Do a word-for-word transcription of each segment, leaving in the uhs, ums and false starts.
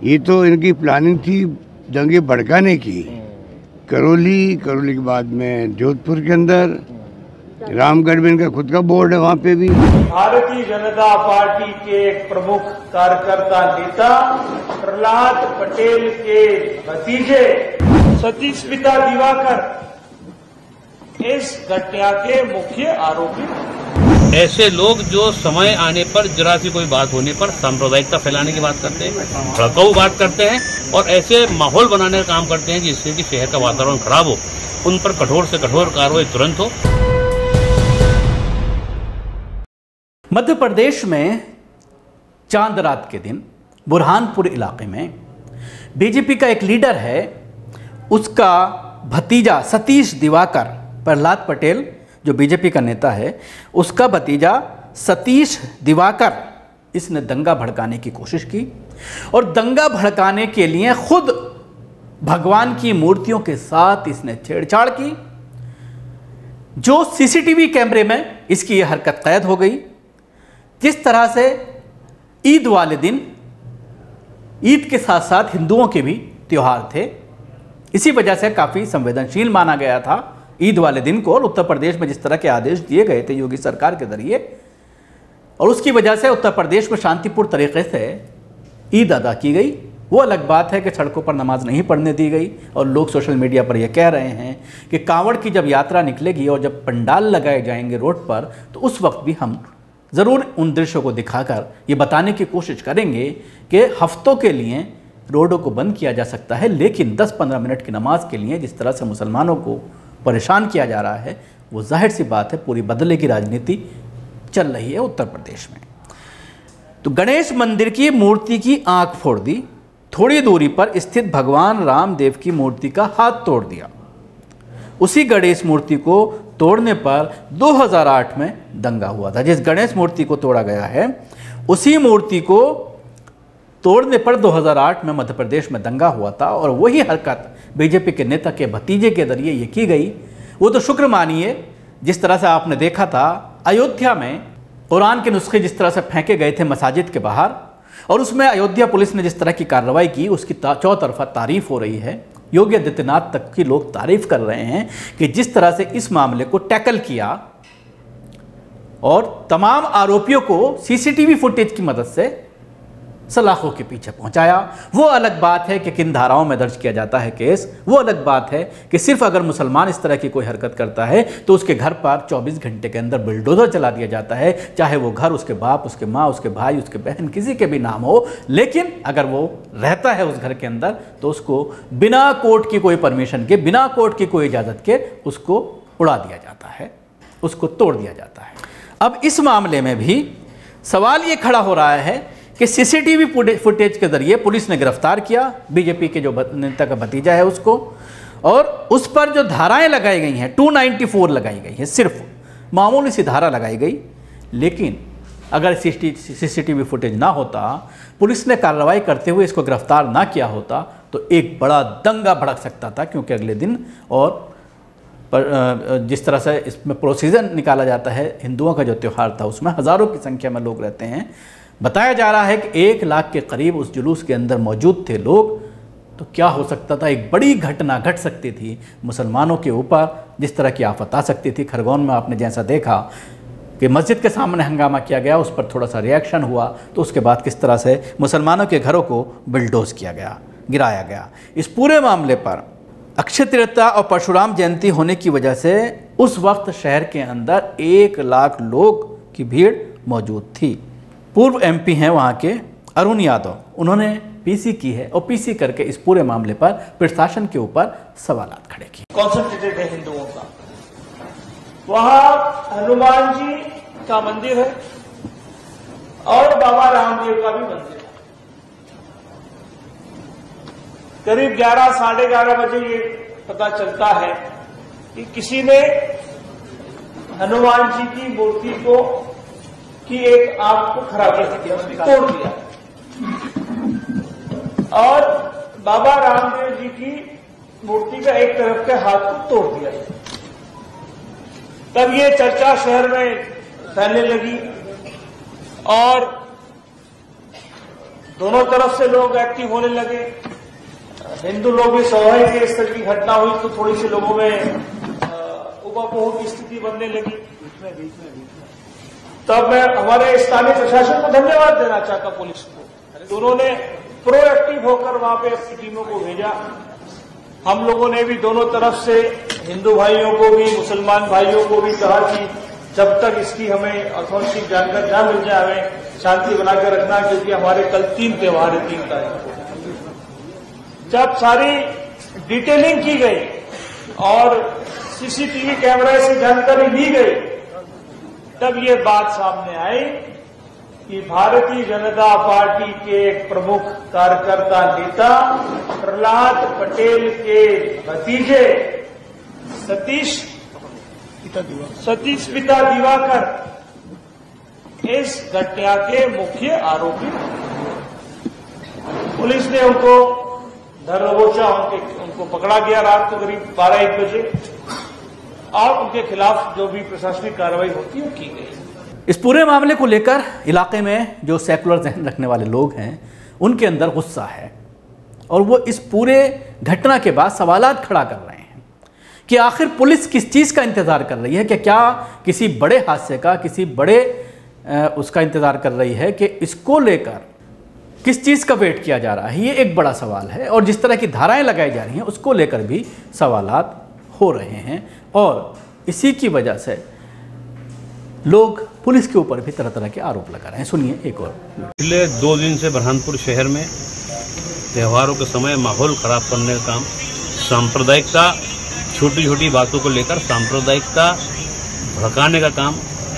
ये तो इनकी प्लानिंग थी दंगे भड़काने की। करौली करौली के बाद में जोधपुर के अंदर, रामगढ़ में इनका खुद का बोर्ड है, वहाँ पे भी। भारतीय जनता पार्टी के एक प्रमुख कार्यकर्ता नेता प्रहलाद पटेल के भतीजे सतीश पिता दिवाकर इस घटना के मुख्य आरोपी। ऐसे लोग जो समय आने पर जरा सी कोई बात होने पर सांप्रदायिकता फैलाने की बात करते हैं, भड़काऊ बात करते हैं और ऐसे माहौल बनाने का काम करते हैं जिससे कि शहर का वातावरण खराब हो, उन पर कठोर से कठोर कार्रवाई तुरंत हो। मध्य प्रदेश में चांद रात के दिन बुरहानपुर इलाके में बीजेपी का एक लीडर है, उसका भतीजा सतीश दिवाकर, प्रहलाद पटेल जो बीजेपी का नेता है, उसका भतीजा सतीश दिवाकर, इसने दंगा भड़काने की कोशिश की और दंगा भड़काने के लिए खुद भगवान की मूर्तियों के साथ इसने छेड़छाड़ की, जो सीसीटीवी कैमरे में इसकी यह हरकत कैद हो गई। जिस तरह से ईद वाले दिन, ईद के साथ साथ हिंदुओं के भी त्योहार थे, इसी वजह से काफ़ी संवेदनशील माना गया था ईद वाले दिन को, और उत्तर प्रदेश में जिस तरह के आदेश दिए गए थे योगी सरकार के जरिए, और उसकी वजह से उत्तर प्रदेश में शांतिपूर्ण तरीके से ईद अदा की गई। वो अलग बात है कि सड़कों पर नमाज नहीं पढ़ने दी गई और लोग सोशल मीडिया पर यह कह रहे हैं कि कांवड़ की जब यात्रा निकलेगी और जब पंडाल लगाए जाएंगे रोड पर, तो उस वक्त भी हम ज़रूर उन दृश्यों को दिखाकर ये बताने की कोशिश करेंगे कि हफ्तों के लिए रोडों को बंद किया जा सकता है, लेकिन दस पंद्रह मिनट की नमाज के लिए जिस तरह से मुसलमानों को परेशान किया जा रहा है, वो जाहिर सी बात है पूरी बदले की राजनीति चल रही है उत्तर प्रदेश में। तो गणेश मंदिर की मूर्ति की आंख फोड़ दी, थोड़ी दूरी पर स्थित भगवान रामदेव की मूर्ति का हाथ तोड़ दिया। उसी गणेश मूर्ति को तोड़ने पर दो हज़ार आठ में दंगा हुआ था। जिस गणेश मूर्ति को तोड़ा गया है, उसी मूर्ति को तोड़ने पर दो हज़ार आठ में मध्य प्रदेश में दंगा हुआ था और वही हरकत बीजेपी के नेता के भतीजे के जरिए ये की गई। वो तो शुक्र मानिए, जिस तरह से आपने देखा था अयोध्या में कुरान के नुस्खे जिस तरह से फेंके गए थे मसाजिद के बाहर, और उसमें अयोध्या पुलिस ने जिस तरह की कार्रवाई की, उसकी चौतरफा तारीफ हो रही है। योगी आदित्यनाथ तक की लोग तारीफ कर रहे हैं कि जिस तरह से इस मामले को टैकल किया और तमाम आरोपियों को सीसीटीवी फुटेज की मदद से सलाखों के पीछे पहुंचाया। वो अलग बात है कि किन धाराओं में दर्ज किया जाता है केस, वो अलग बात है कि सिर्फ अगर मुसलमान इस तरह की कोई हरकत करता है तो उसके घर पर चौबीस घंटे के अंदर बुलडोजर चला दिया जाता है, चाहे वो घर उसके बाप, उसके माँ, उसके भाई, उसके बहन, किसी के भी नाम हो। लेकिन अगर वो रहता है उस घर के अंदर तो उसको बिना कोर्ट की कोई परमिशन के, बिना कोर्ट की कोई इजाज़त के उसको उड़ा दिया जाता है, उसको तोड़ दिया जाता है। अब इस मामले में भी सवाल ये खड़ा हो रहा है कि सीसीटीवी फुटेज के जरिए पुलिस ने गिरफ्तार किया बीजेपी के जो नेता का भतीजा है उसको, और उस पर जो धाराएं लगाई गई हैं दो सौ चौरानवे लगाई गई है, सिर्फ मामूली सी धारा लगाई गई। लेकिन अगर सीसीटीवी फुटेज ना होता, पुलिस ने कार्रवाई करते हुए इसको गिरफ्तार ना किया होता, तो एक बड़ा दंगा भड़क सकता था, क्योंकि अगले दिन और पर जिस तरह से इसमें प्रोसीजर निकाला जाता है, हिंदुओं का जो त्यौहार था उसमें हज़ारों की संख्या में लोग रहते हैं। बताया जा रहा है कि एक लाख के करीब उस जुलूस के अंदर मौजूद थे लोग। तो क्या हो सकता था, एक बड़ी घटना घट सकती थी मुसलमानों के ऊपर, जिस तरह की आफत आ सकती थी। खरगोन में आपने जैसा देखा कि मस्जिद के सामने हंगामा किया गया, उस पर थोड़ा सा रिएक्शन हुआ, तो उसके बाद किस तरह से मुसलमानों के घरों को बुलडोज किया गया, गिराया गया। इस पूरे मामले पर अक्षय तृतीया और परशुराम जयंती होने की वजह से उस वक्त शहर के अंदर एक लाख लोग की भीड़ मौजूद थी। पूर्व एमपी हैं वहाँ के अरुण यादव, उन्होंने पीसी की है और पीसी करके इस पूरे मामले पर प्रशासन के ऊपर सवालात खड़े किए। कॉन्सेंट्रेटेड है हिंदुओं का, वहाँ हनुमान जी का मंदिर है और बाबा रामदेव का भी मंदिर है। करीब ग्यारह साढ़े ग्यारह बजे ये पता चलता है कि किसी ने हनुमान जी की मूर्ति को की एक आंख को खराब कर दिया, तोड़ दिया, और बाबा रामदेव जी की मूर्ति का एक तरफ के हाथ को तोड़ दिया। तब ये चर्चा शहर में फैलने लगी और दोनों तरफ से लोग एक्टिव होने लगे। हिंदू लोग भी स्वाभाविक है, इस तरह की घटना हुई तो थोड़ी सी लोगों में उपापोह की स्थिति बनने लगी। तब मैं हमारे स्थानीय प्रशासन को धन्यवाद देना चाहता, पुलिस को। उन्होंने प्रोएक्टिव होकर वहां पे अपनी टीमों को भेजा। हम लोगों ने भी दोनों तरफ से हिंदू भाइयों को भी मुसलमान भाइयों को भी कहा कि जब तक इसकी हमें अथॉरिटी जानकारी न मिल जाए हमें शांति बनाकर रखना, क्योंकि हमारे कल तीन त्योहार है, तीन तारीख को। जब सारी डिटेलिंग की गई और सीसीटीवी कैमरे से जानकारी ली गई, तब ये बात सामने आई कि भारतीय जनता पार्टी के एक प्रमुख कार्यकर्ता नेता प्रहलाद पटेल के भतीजे सतीश सतीश पिता दिवाकर इस घटना के मुख्य आरोपी। पुलिस ने उनको धर दबोचा, उनके उनको पकड़ा गया रात को करीब बारह एक बजे और उनके खिलाफ जो भी प्रशासनिक कार्रवाई होती है की गई। इस पूरे मामले को लेकर इलाके में जो सेकुलर जहन रखने वाले लोग हैं उनके अंदर गुस्सा है और वो इस पूरे घटना के बाद सवालात खड़ा कर रहे हैं कि आखिर पुलिस किस चीज़ का इंतज़ार कर रही है, कि क्या किसी बड़े हादसे का, किसी बड़े आ, उसका इंतज़ार कर रही है, कि इसको लेकर किस चीज़ का वेट किया जा रहा है। ये एक बड़ा सवाल है और जिस तरह की धाराएं लगाई जा रही हैं उसको लेकर भी सवालात हो रहे हैं और इसी की वजह से लोग पुलिस के ऊपर भी तरह तरह के आरोप लगा रहे हैं। सुनिए एक और। पिछले दो दिन से बुरहानपुर शहर में त्योहारों के समय माहौल खराब करने का काम, सांप्रदायिकता, छोटी छोटी बातों को लेकर सांप्रदायिकता भड़काने का काम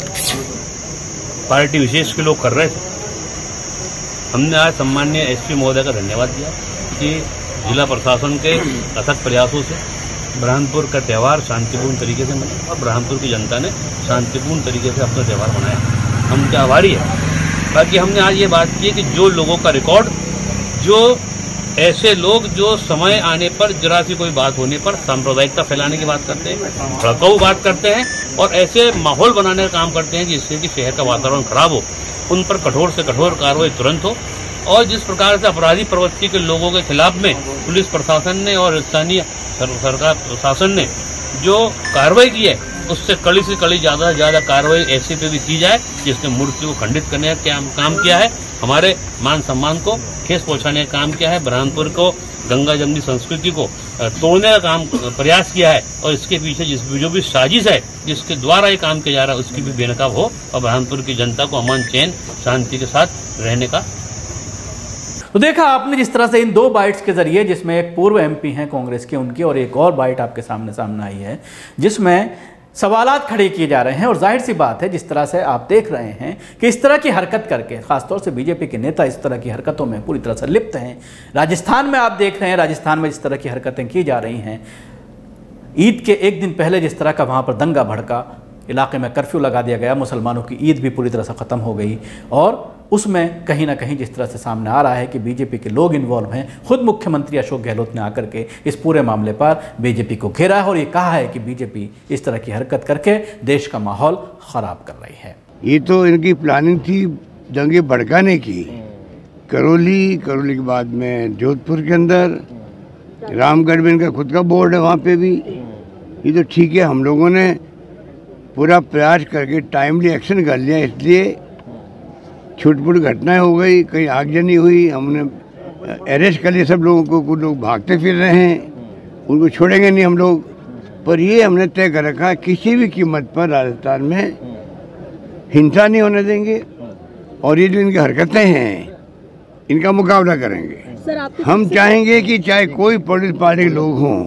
पार्टी विशेष के लोग कर रहे थे। हमने आज सम्माननीय एसपी महोदय का धन्यवाद दिया कि जिला प्रशासन के अथक प्रयासों से बुरहानपुर का त्यौहार शांतिपूर्ण तरीके से मना और बुरहानपुर की जनता ने शांतिपूर्ण तरीके से अपना त्यौहार मनाया। हम उनके आभारी हैं। बाकी हमने आज ये बात की कि जो लोगों का रिकॉर्ड, जो ऐसे लोग जो समय आने पर जरा सी कोई बात होने पर सांप्रदायिकता फैलाने की बात करते हैं, भड़काऊ बात करते हैं और ऐसे माहौल बनाने का काम करते हैं जिससे कि शहर का वातावरण खराब हो, उन पर कठोर से कठोर कार्रवाई तुरंत हो। और जिस प्रकार से अपराधी प्रवृत्ति के लोगों के खिलाफ में पुलिस प्रशासन ने और स्थानीय सरकार प्रशासन ने जो कार्रवाई की है उससे कड़ी से कड़ी ज्यादा से ज्यादा कार्रवाई ऐसे पे भी की जाए जिसने मूर्ति को खंडित करने का काम किया है, हमारे मान सम्मान को ठेस पहुंचाने का काम किया है, बुरहानपुर को गंगा जमनी संस्कृति को तोड़ने का काम प्रयास किया है और इसके पीछे जिस जो भी साजिश है जिसके द्वारा ये काम किया जा रहा है उसकी भी बेनकाब हो और बुरहानपुर की जनता को अमन चैन शांति के साथ रहने का। तो देखा आपने जिस तरह से इन दो बाइट्स के जरिए, जिसमें एक पूर्व एमपी हैं कांग्रेस के उनकी और एक और बाइट आपके सामने सामने आई है जिसमें सवालात खड़े किए जा रहे हैं। और जाहिर सी बात है जिस तरह से आप देख रहे हैं कि इस तरह की हरकत करके खासतौर से बीजेपी के नेता इस तरह की हरकतों में पूरी तरह से लिप्त हैं। राजस्थान में आप देख रहे हैं, राजस्थान में जिस तरह की हरकतें की जा रही हैं, ईद के एक दिन पहले जिस तरह का वहाँ पर दंगा भड़का, इलाके में कर्फ्यू लगा दिया गया, मुसलमानों की ईद भी पूरी तरह से ख़त्म हो गई और उसमें कहीं ना कहीं जिस तरह से सामने आ रहा है कि बीजेपी के लोग इन्वॉल्व हैं। खुद मुख्यमंत्री अशोक गहलोत ने आकर के इस पूरे मामले पर बीजेपी को घेरा है और ये कहा है कि बीजेपी इस तरह की हरकत करके देश का माहौल ख़राब कर रही है। ये तो इनकी प्लानिंग थी दंगे भड़काने की। करौली करौली के बाद में जोधपुर के अंदर, रामगढ़ में इनका खुद का बोर्ड है, वहाँ पे भी। ये तो ठीक है, हम लोगों ने पूरा प्रयास करके टाइमली एक्शन कर लिया, इसलिए छुटपुट घटनाएं हो गई, कहीं आगजनी हुई, हमने अरेस्ट कर लिया सब लोगों को। कुछ लोग भागते फिर रहे हैं, उनको छोड़ेंगे नहीं हम लोग। पर ये हमने तय कर रखा किसी भी कीमत पर राजस्थान में हिंसा नहीं होने देंगे और ये जो इनकी हरकतें हैं इनका मुकाबला करेंगे। हम चाहेंगे कि चाहे कोई पॉलिटिकल पार्टी के लोग हों,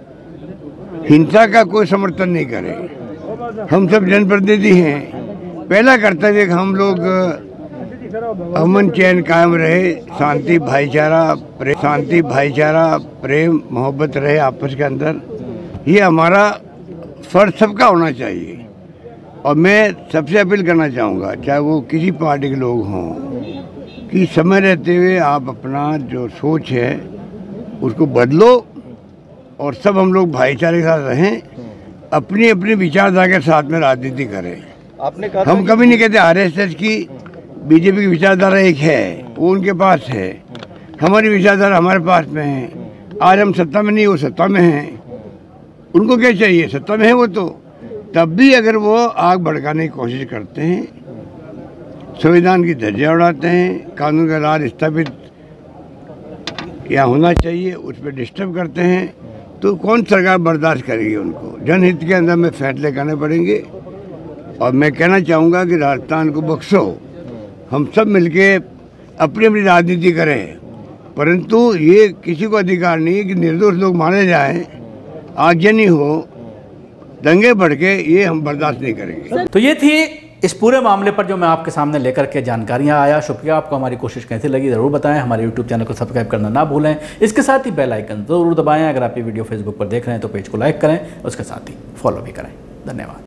हिंसा का कोई समर्थन नहीं करें। हम सब जनप्रतिनिधि हैं, पहला कर्तव्य हम लोग अमन चैन कायम रहे, शांति भाईचारा प्रेम शांति भाईचारा प्रेम मोहब्बत रहे आपस के अंदर। ये हमारा फर्ज सबका होना चाहिए और मैं सबसे अपील करना चाहूँगा, चाहे वो किसी पार्टी के लोग हों, कि समय रहते हुए आप अपना जो सोच है उसको बदलो और सब हम लोग भाईचारे के साथ रहें, अपनी अपनी विचारधारा के साथ में राजनीति करें। आपने कहा हम कभी नहीं कहते आर एस एस की बीजेपी की विचारधारा एक है, वो उनके पास है, हमारी विचारधारा हमारे पास में है। आज हम सत्ता में नहीं, वो सत्ता में हैं, उनको क्या चाहिए? सत्ता में है वो तो। तब भी अगर वो आग भड़काने की कोशिश करते हैं, संविधान की धज्जियां उड़ाते हैं, कानून का राज स्थापित या होना चाहिए उस पर डिस्टर्ब करते हैं, तो कौन सरकार बर्दाश्त करेगी उनको? जनहित के अंदर में फैसले करने पड़ेंगे। और मैं कहना चाहूँगा कि राजस्थान को बख्शो, हम सब मिलके अपनी अपनी राजनीति करें, परंतु ये किसी को अधिकार नहीं है कि निर्दोष लोग मारे जाएं, आगजनी हो, दंगे भड़के, ये हम बर्दाश्त नहीं करेंगे। तो ये थी इस पूरे मामले पर जो मैं आपके सामने लेकर के जानकारियां आया। शुक्रिया। आपको हमारी कोशिश कैसी लगी ज़रूर बताएं। हमारे यूट्यूब चैनल को सब्सक्राइब करना ना भूलें। इसके साथ ही बेल आइकन ज़रूर दबाएं। अगर आप ये वीडियो फेसबुक पर देख रहे हैं तो पेज को लाइक करें, उसके साथ ही फॉलो भी करें। धन्यवाद।